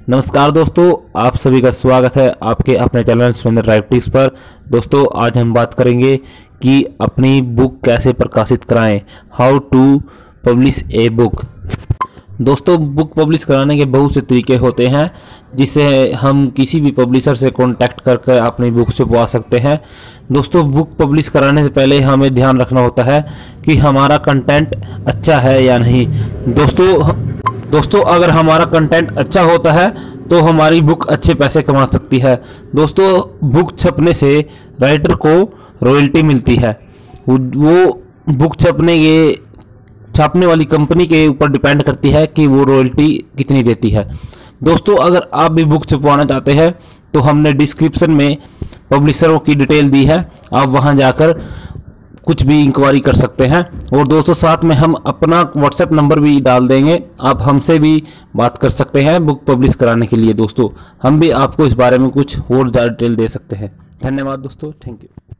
नमस्कार दोस्तों, आप सभी का स्वागत है आपके अपने चैनल सुरेंद्र राइटर्स पर। दोस्तों आज हम बात करेंगे कि अपनी बुक कैसे प्रकाशित कराएं, how to publish a book. दोस्तों बुक पब्लिश कराने के बहुत से तरीके होते हैं जिससे हम किसी भी पब्लिशर से कांटेक्ट करके अपनी बुक छपवा सकते हैं। दोस्तों बुक पब्लिश कराने से पहले हमें ध्यान रखना होता है कि हमारा कंटेंट अच्छा है या नहीं। दोस्तों अगर हमारा कंटेंट अच्छा होता है तो हमारी बुक अच्छे पैसे कमा सकती है। दोस्तों बुक छपने से राइटर को रॉयल्टी मिलती है, वो बुक छापने वाली कंपनी के ऊपर डिपेंड करती है कि वो रॉयल्टी कितनी देती है। दोस्तों अगर आप भी बुक छपवाना चाहते हैं तो हमने डिस्क्रिप्शन में पब्लिशरों की डिटेल दी है, आप वहां जाकर कुछ भी इंक्वायरी कर सकते हैं। और दोस्तों साथ में हम अपना व्हाट्सएप नंबर भी डाल देंगे, आप हमसे भी बात कर सकते हैं बुक पब्लिश कराने के लिए। दोस्तों हम भी आपको इस बारे में कुछ और ज़्यादा डिटेल दे सकते हैं। धन्यवाद दोस्तों, थैंक यू।